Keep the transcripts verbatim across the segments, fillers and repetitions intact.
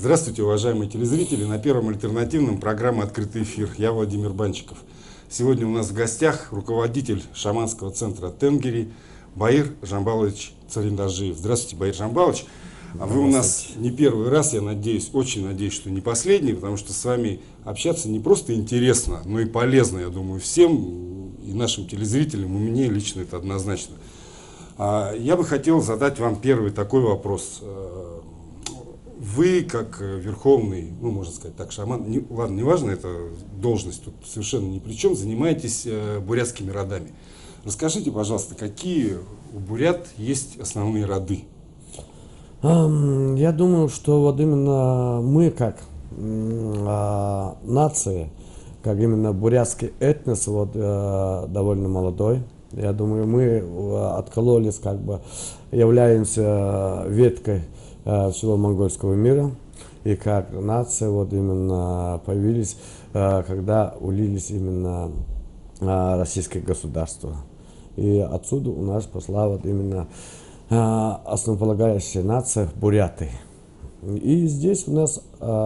Здравствуйте, уважаемые телезрители. На Первом альтернативном программа «Открытый эфир». Я Владимир Банчиков. Сегодня у нас в гостях руководитель шаманского центра Тенгери Баир Жамбалович Цариндаржиев. Здравствуйте, Баир Жамбалович. А вы у нас не первый раз, я надеюсь, очень надеюсь, что не последний, потому что с вами общаться не просто интересно, но и полезно, я думаю, всем, и нашим телезрителям, и мне лично это однозначно. Я бы хотел задать вам первый такой вопрос. Вы, как верховный, ну, можно сказать так, шаман, не, ладно, неважно, это должность тут совершенно ни при чем, занимаетесь э, бурятскими родами. Расскажите, пожалуйста, какие у бурят есть основные роды? Um, я думаю, что вот именно мы, как э, нация, как именно бурятский этнос, вот, э, довольно молодой. Я думаю, мы э, откололись, как бы, являемся веткой всего монгольского мира, и как нация вот именно появились, когда улились именно российское государство. И отсюда у нас пошла вот именно основополагающая нация буряты. И здесь у нас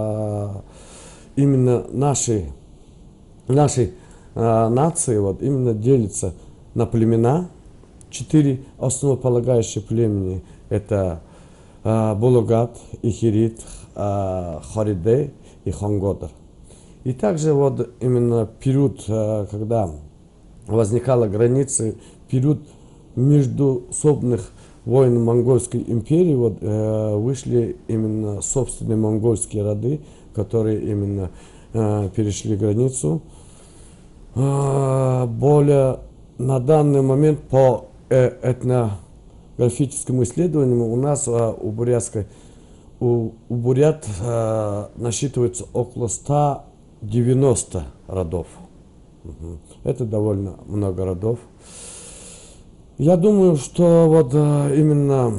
именно наши, наши нации вот именно делятся на племена. Четыре основополагающие племени — это Булугат, Ихирит, Хариде и Хонгодр. И также вот именно период, когда возникала граница, период междусобных войн Монгольской империи, вот, вышли именно собственные монгольские роды, которые именно перешли границу. Более на данный момент по этно графическому исследованию у нас а, у бурятской у, у бурят а, насчитывается около ста девяноста родов. Угу. Это довольно много родов. Я думаю, что вот а, именно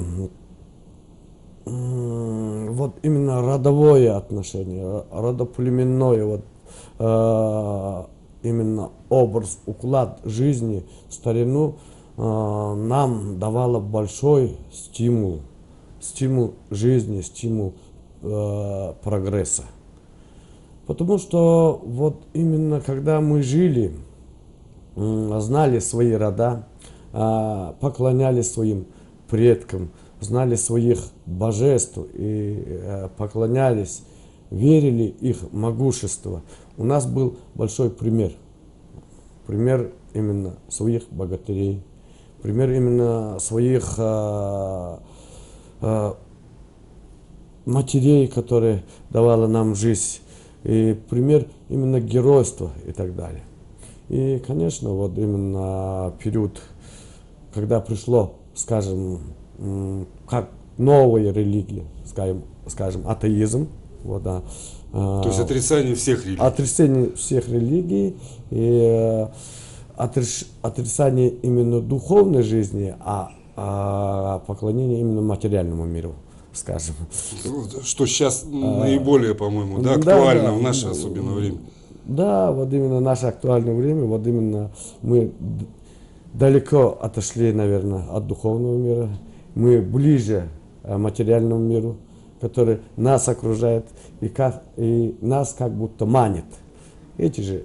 вот именно родовое отношение, родоплеменное, вот а, именно образ, уклад жизни, старину нам давало большой стимул, стимул жизни, стимул э, прогресса. Потому что вот именно когда мы жили, э, знали свои рода, э, поклонялись своим предкам, знали своих божеств и э, поклонялись, верили их могущество, у нас был большой пример. Пример именно своих богатырей. Пример именно своих э, э, матерей, которые давали нам жизнь. И пример именно геройства и так далее. И, конечно, вот именно период, когда пришло, скажем, как новая религия, скажем, скажем атеизм. Вот, да, э, То есть отрицание всех религий. Отрицание всех религий. И, отрицание именно духовной жизни, а, а поклонение именно материальному миру, скажем. Что сейчас наиболее, по-моему, да, актуально, да, да, в наше особенное время. Да, вот именно наше актуальное время, вот именно мы далеко отошли, наверное, от духовного мира, мы ближе к материальному миру, который нас окружает и, как, и нас как будто манит. Эти же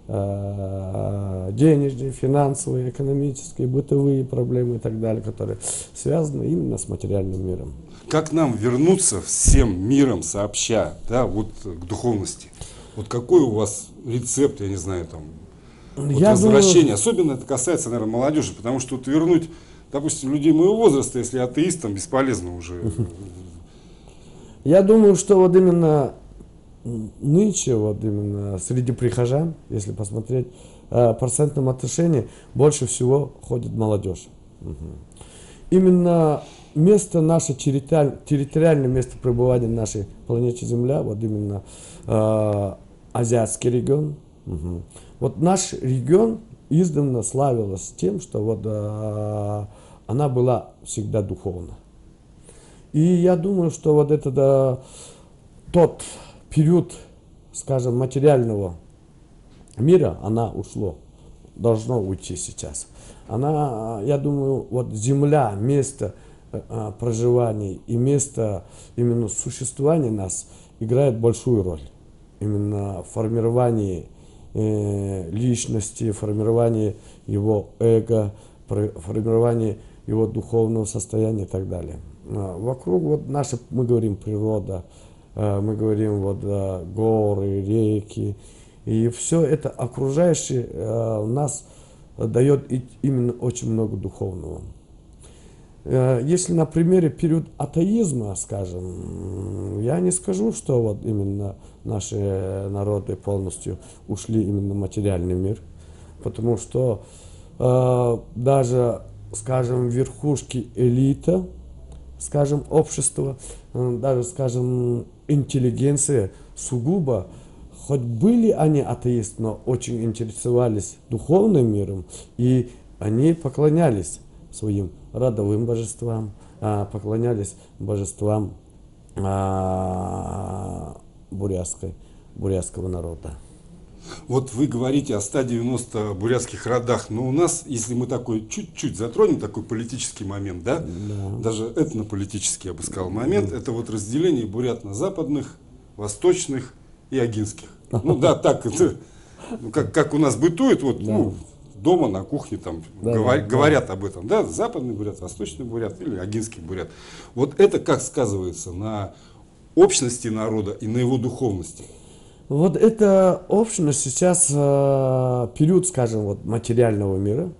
денежные, финансовые, экономические, бытовые проблемы и так далее, которые связаны именно с материальным миром. Как нам вернуться всем миром сообща, да, вот к духовности? Вот какой у вас рецепт, я не знаю, там, вот возвращение? Думаю... Особенно это касается, наверное, молодежи, потому что вот вернуть, допустим, людей моего возраста, если атеистам, бесполезно уже. Я думаю, что вот именно нынче, вот именно среди прихожан, если посмотреть, в процентном отношении больше всего ходит молодежь. Угу. Именно место наше, территориальное место пребывания нашей планеты Земля, вот именно э, азиатский регион. Угу. Вот наш регион издавна славилась тем, что вот э, она была всегда духовна. И я думаю, что вот это да, тот период, скажем, материального мира, она ушло, должно уйти сейчас. Она, я думаю, вот земля, место э, проживания и место именно существования нас играет большую роль. Именно в формировании э, личности, формировании его эго, формировании его духовного состояния и так далее. А вокруг вот наша, мы говорим, природа, э, мы говорим вот э, горы, реки, и все это окружающее э, нас дает именно очень много духовного. Если на примере период атеизма, скажем, я не скажу, что вот именно наши народы полностью ушли именно в материальный мир, потому что э, даже, скажем, верхушки элита, скажем, общества, э, даже, скажем, интеллигенция сугубо, хоть были они атеисты, но очень интересовались духовным миром, и они поклонялись своим родовым божествам, поклонялись божествам бурятской, бурятского народа. Вот вы говорите о ста девяноста бурятских родах, но у нас, если мы такой чуть-чуть затронем такой политический момент, да, Да. даже этнополитический, я бы сказал, момент, это вот разделение бурят на западных, восточных и агинских. Ну да, так, это, ну, как, как у нас бытует, вот, Да. ну, дома, на кухне там Да, говор- да, говорят да. об этом, да, западный бурят, восточный бурят или агинский бурят. Вот это как сказывается на общности народа и на его духовности? Вот эта общность сейчас, э, период, скажем, вот материального мира,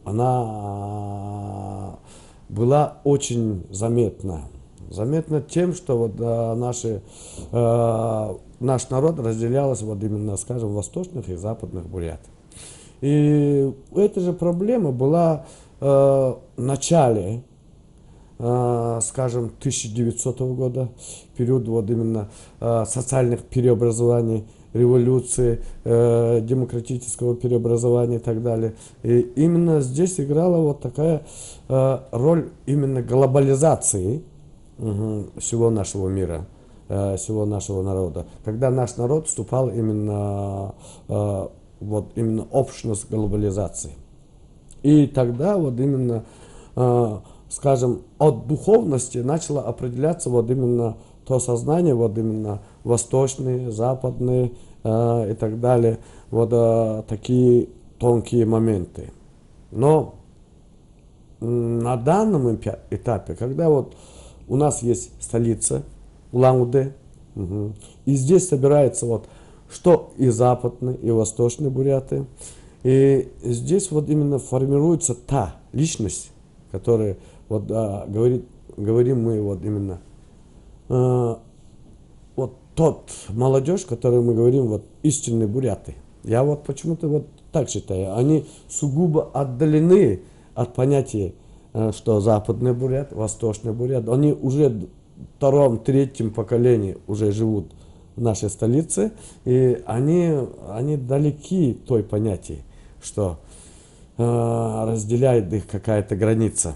она была очень заметна. Заметна тем, что вот э, наши, э, наш народ разделялся вот именно, скажем, восточных и западных бурят. И эта же проблема была э, в начале, э, скажем, тысяча девятисотого года, период вот именно э, социальных преобразований, революции, э, демократического преобразования и так далее. И именно здесь играла вот такая э, роль именно глобализации угу, всего нашего мира, э, всего нашего народа. Когда наш народ вступал именно э, вот именно общность глобализации. И тогда вот именно, э, скажем, от духовности начало определяться вот именно то сознание, вот именно восточные, западные э, и так далее, вот э, такие тонкие моменты. Но на данном этапе, когда вот у нас есть столица Улан-Удэ, угу, и здесь собирается вот что и западные, и восточные буряты. И здесь вот именно формируется та личность, которая, вот а, говорит, говорим мы вот именно, а, вот тот молодежь, которую мы говорим, вот истинные буряты. Я вот почему-то вот так считаю. Они сугубо отдалены от понятия, что западный бурят, восточный бурят. Они уже в втором, третьем поколении уже живут в нашей столице, и они, они далеки той понятии, что э, разделяет их какая-то граница.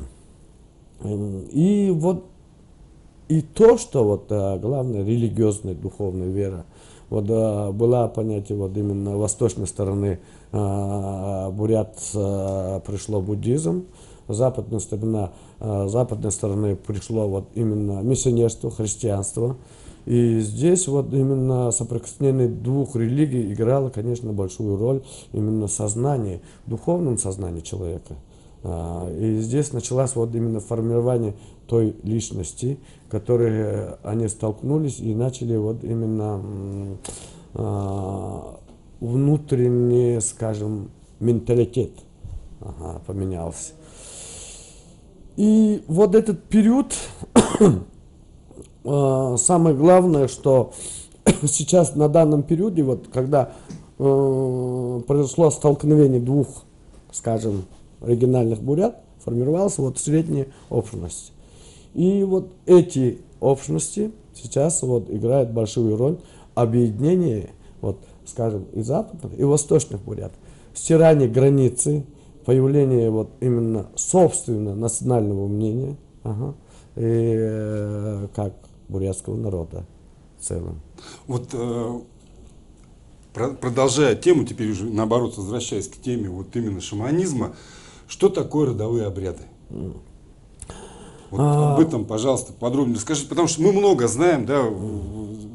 И вот и то, что вот э, главное, религиозная, духовная вера, вот э, была понятие вот именно восточной стороны э, бурят э, пришло буддизм, западная сторона, э, западной стороны пришло вот именно миссионерство, христианство. И здесь вот именно соприкосновение двух религий играло, конечно, большую роль именно сознание, духовном сознании человека. И здесь началось вот именно формирование той личности, которые они столкнулись и начали вот именно внутренний, скажем, менталитет ага, поменялся. И вот этот период самое главное, что сейчас на данном периоде, вот, когда э, произошло столкновение двух, скажем, региональных бурят, формировалась вот средняя общность. И вот эти общности сейчас вот играют большую роль объединения, вот, скажем, и западных, и восточных бурят. Стирание границы, появление вот именно собственного национального мнения, ага, и, э, как бурятского народа в целом. Вот э, про, продолжая тему, теперь уже наоборот возвращаясь к теме вот именно шаманизма, что такое родовые обряды? Вот а... об этом, пожалуйста, подробнее расскажите, потому что мы много знаем, да,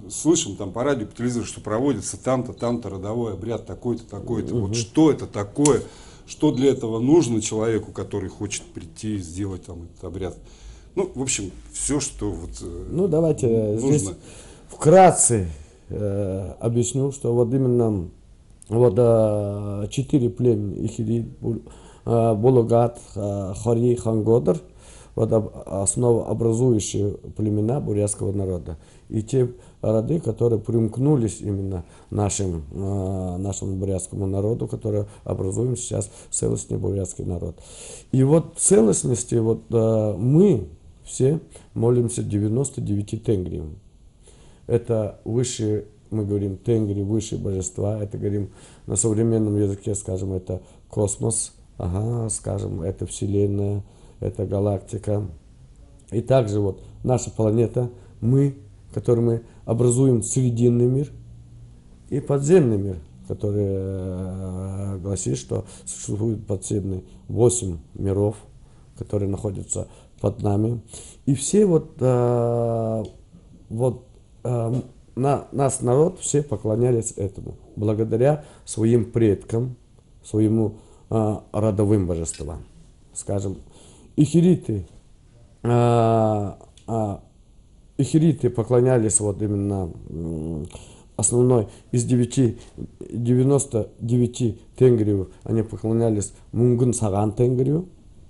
слышим там по радио, по телевизору, что проводится там-то, там-то родовой обряд, такой-то, такой-то. Угу. Вот что это такое? Что для этого нужно человеку, который хочет прийти и сделать там этот обряд? Ну, в общем, все, что вот Ну, давайте нужно. Здесь вкратце э, объясню, что вот именно вот э, четыре племени Ихирит, э, Булгат, э, Хори, Хангодр, вот основообразующие племена бурятского народа. И те роды, которые примкнулись именно нашим, э, нашему бурятскому народу, которые образуем сейчас целостный бурятский народ. И вот целостности вот, э, мы все молимся девяноста девяти тенгриям. Это высшие, мы говорим, тенгри, высшие божества. Это говорим на современном языке, скажем, это космос, ага, скажем, это Вселенная, это галактика. И также вот наша планета, мы, который мы образуем срединный мир и подземный мир, который э, гласит, что существует подземный восемь миров, которые находятся под нами. И все вот, э, вот э, на, нас народ, все поклонялись этому, благодаря своим предкам, своему э, родовым божествам. Скажем, ихириты, э, э, ихириты поклонялись вот именно э, основной из девяти, девяноста девяти тенгрию, они поклонялись Мунгун Саган тенгрию.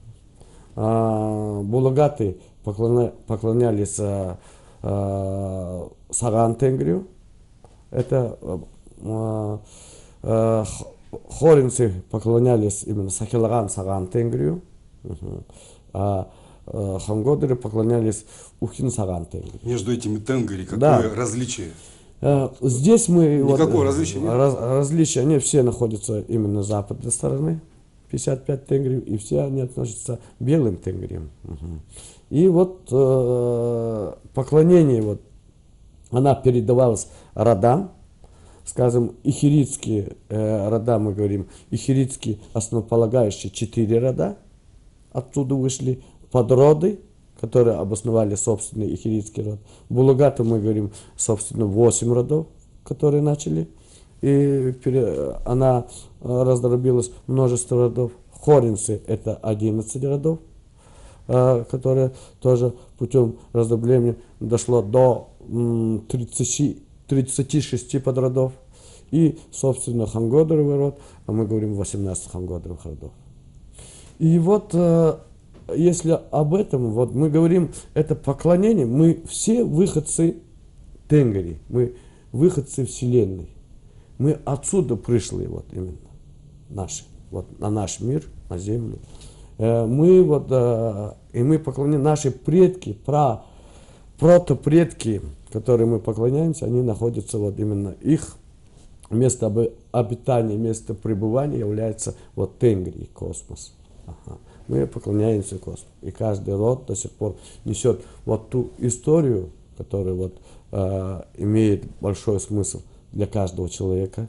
Булагаты поклоня, поклонялись а, а, Саган тенгрию. Это а, а, хоринцы поклонялись именно Сахилаган Саган тенгрию. Угу. А, а хангодеры поклонялись Ухин Саган тенгрию. Между этими тенгри какое да. различие? А, здесь мы... Никакого вот, различия нет? Раз, различия, они все находятся именно с западной стороны. пятьдесят пять тенгриев, и все они относятся к белым тенгриям. Угу. И вот э, поклонение, вот, она передавалась родам, скажем, ихиритские э, рода, мы говорим, ихиритские основополагающие четыре рода, оттуда вышли подроды, которые обосновали собственный ихиритский род. Булагаты, мы говорим, собственно, восемь родов, которые начали. И она раздробилась множество родов. Хоринцы – это одиннадцать родов, которые тоже путем раздробления дошло до тридцати, тридцати шести подродов. И, собственно, хангодеровый род, а мы говорим восемнадцать хангодеровых родов. И вот, если об этом, вот мы говорим, это поклонение, мы все выходцы тенгри, мы выходцы Вселенной. Мы отсюда пришли, вот именно, наши, вот на наш мир, на землю. Мы вот, и мы поклоняем, наши предки, пра, протопредки, которые мы поклоняемся, они находятся вот именно, их место обитания, место пребывания является вот тенгри, космос. Ага. Мы поклоняемся космосу. И каждый род до сих пор несет вот ту историю, которая вот э, имеет большой смысл для каждого человека.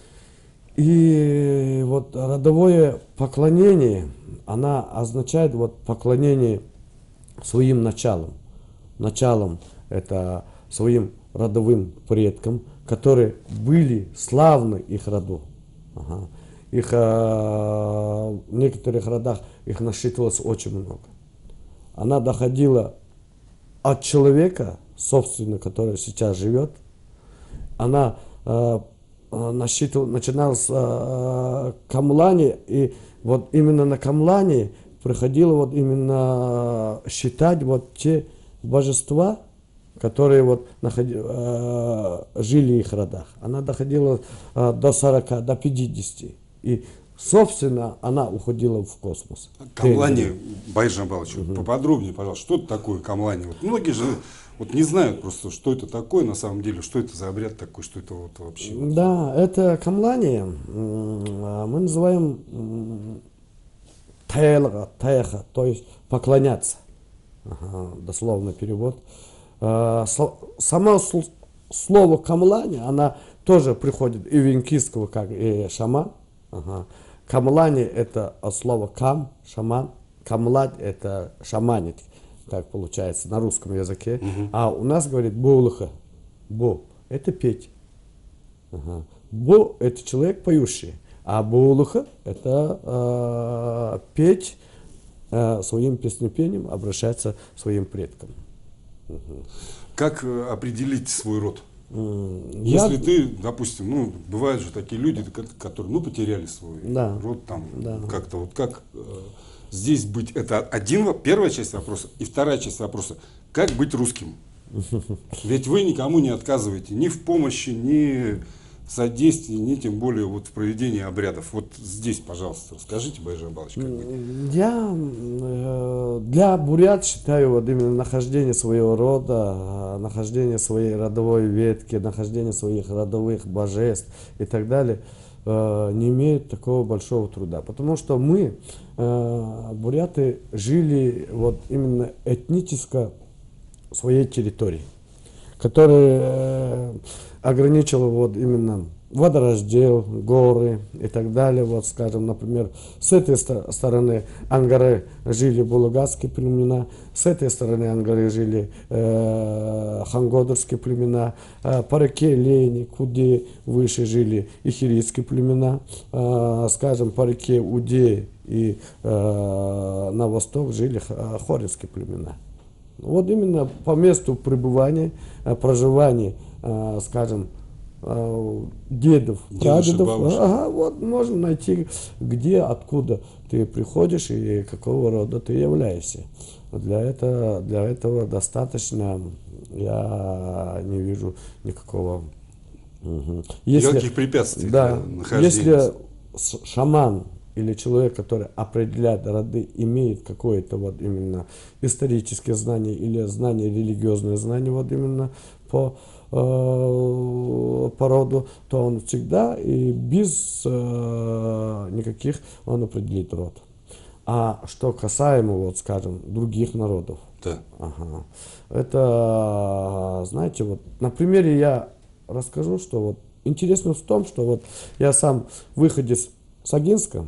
И вот родовое поклонение, она означает вот поклонение своим началам. Началом это своим родовым предкам, которые были славны их роду. Ага. Их, э, в некоторых родах их насчитывалось очень много. Она доходила от человека, собственно, который сейчас живет. Она э, насчитывала, начиналась с э, камлани, и вот именно на камлане приходило вот именно считать вот те божества, которые вот находи, э, жили в их родах. Она доходила э, до сорока, до пятидесяти. И, собственно, она уходила в космос. Камлани, Баир Жамбалович, угу. поподробнее, пожалуйста, что это такое камлани? Вот многие же вот не знают просто, что это такое на самом деле, что это за обряд такой, что это вот вообще. Да, это камлани, мы называем таэлга, таэха, то есть поклоняться. Ага, дословный перевод. Само слово камлани, она тоже приходит и венкийского, как и шаман. Ага. Камлани это от слова кам, шаман. Камлать это шаманить, так получается на русском языке. Угу. А у нас говорит булха, бу. это петь. Ага. Бу – это человек поющий, а булуха – это э, петь э, своим песнепением, обращаться к своим предкам. Угу. Как э, определить свой род? Mm, Если я... ты, допустим, ну, бывают же такие люди, которые, ну, потеряли свой да. род, там, да. как-то вот как э, здесь быть, это один, первая часть вопроса, и вторая часть вопроса, как быть русским? Ведь вы никому не отказываете ни в помощи, ни в содействии, ни тем более вот в проведении обрядов. Вот здесь, пожалуйста, расскажите, Байжан Балыч, как быть. Я э, для бурят считаю вот именно нахождение своего рода, нахождение своей родовой ветки, нахождение своих родовых божеств и так далее э, не имеет такого большого труда. Потому что мы, э, буряты, жили вот именно этнически своей территории, которая ограничила вот именно водораздел, горы и так далее. Вот, скажем, например, с этой стороны Ангары жили булагатские племена, с этой стороны Ангары жили э, хангодерские племена, э, по реке Лени, Куде выше жили ихирийские племена, э, скажем, по реке Уде и э, на восток жили хоринские племена. Вот именно по месту пребывания, проживания, скажем, дедов, прадедов, ага, вот можно найти, где, откуда ты приходишь и какого рода ты являешься. Для этого, для этого достаточно, я не вижу никакого... Угу. Если, никаких препятствий да, для нахождения. Если шаман или человек, который определяет роды, имеет какое-то вот именно историческое знание или знание, религиозное знание вот именно по, э, по роду, то он всегда и без э, никаких он определит род. А что касаемо, вот скажем, других народов, да. ага, это, знаете, вот на примере я расскажу, что вот интересно в том, что вот я сам выходец с Агинска,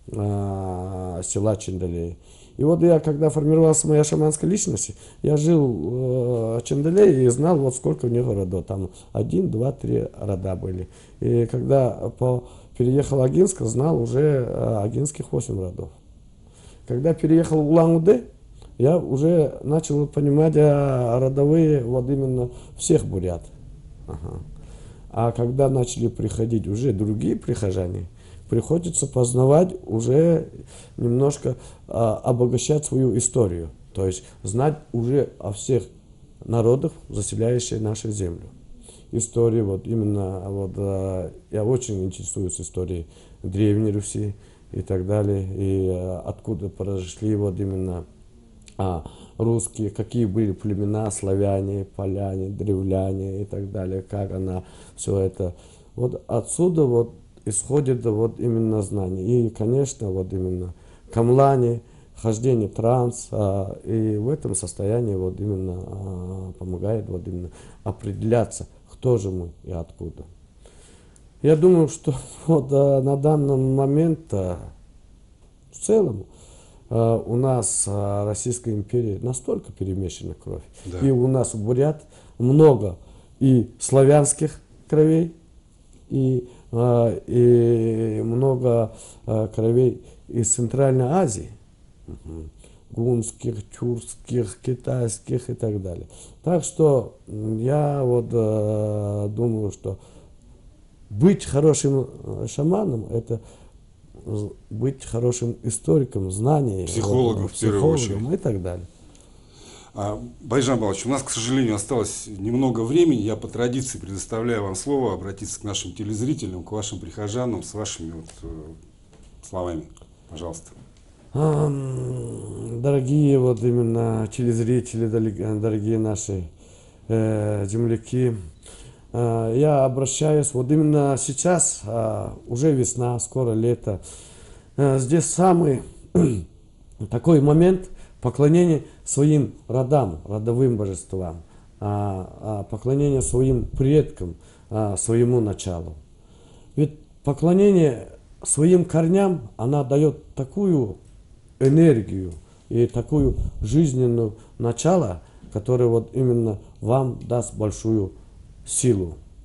села Чендалей. И вот я, когда формировалась моя шаманская личность, я жил в Чендалее и знал, вот сколько у него родов. Там один, два, три рода были. И когда по, переехал в Агинск, знал уже агинских восемь родов. Когда переехал в Улан-Удэ, я уже начал понимать родовые вот именно всех бурят. Ага. А когда начали приходить уже другие прихожане, приходится познавать, уже немножко а, обогащать свою историю. То есть знать уже о всех народах, заселяющих нашу землю. История, вот именно, вот, а, я очень интересуюсь историей Древней Руси и так далее. И а, откуда произошли вот именно а, русские, какие были племена, славяне, поляне, древляне и так далее. Как она, все это. Вот отсюда вот исходит вот именно знание. И, конечно, вот именно камлани, хождение транс, а, и в этом состоянии вот именно а, помогает вот именно определяться, кто же мы и откуда. Я думаю, что вот а, на данный момент а, в целом а, у нас а, Российская империя настолько перемешана кровь. Да. И у нас в бурят много и славянских кровей, и и много кровей из Центральной Азии, гунских, тюркских, китайских и так далее. Так что я вот думаю, что быть хорошим шаманом — это быть хорошим историком, знанием, психологом, вот, в первую очередь. И так далее. Байжан Балыч, у нас, к сожалению, осталось немного времени. Я по традиции предоставляю вам слово обратиться к нашим телезрителям, к вашим прихожанам с вашими вот, э, словами. Пожалуйста. Дорогие вот именно телезрители, дорогие наши э, земляки, э, я обращаюсь вот именно сейчас, э, уже весна, скоро лето. Э, здесь самый такой момент поклонение своим родам, родовым божествам, а, а, поклонение своим предкам, а, своему началу. Ведь поклонение своим корням, она дает такую энергию и такую жизненную начало, которое вот именно вам даст большую силу.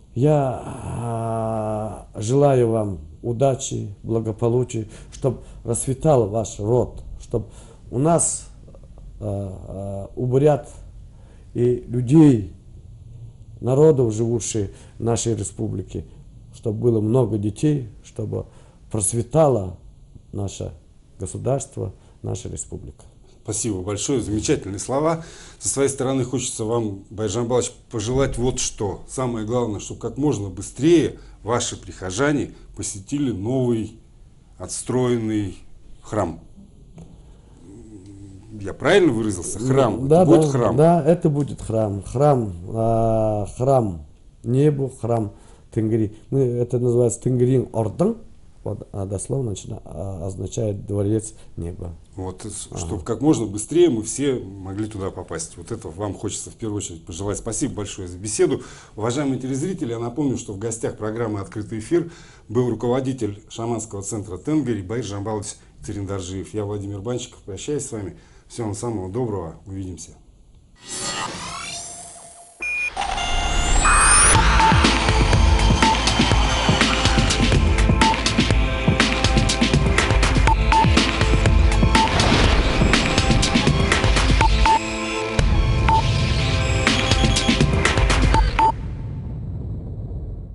Я э, желаю вам удачи, благополучия, чтобы расцветал ваш род, чтобы у нас, э, э, у бурят и людей, народов, живущих в нашей республике, чтобы было много детей, чтобы процветало наше государство, наша республика. Спасибо большое, замечательные слова. Со своей стороны хочется вам, Баир Жамбалович, пожелать вот что. Самое главное, чтобы как можно быстрее ваши прихожане посетили новый отстроенный храм. Я правильно выразился? Храм. Да, это будет да, храм. Да, это будет храм. Храм, а, храм небу, храм Тенгри. Мы, это называется Тенгрин Ордан. Вот, а дословно а, означает дворец неба. Вот, чтобы как можно быстрее мы все могли туда попасть. Вот это вам хочется в первую очередь пожелать. Спасибо большое за беседу. Уважаемые телезрители, я напомню, что в гостях программы «Открытый эфир» был руководитель шаманского центра Тенгери Баир Жамбалович Цариндаржиев. Я Владимир Банщиков. Прощаюсь с вами. Всего вам самого доброго. Увидимся.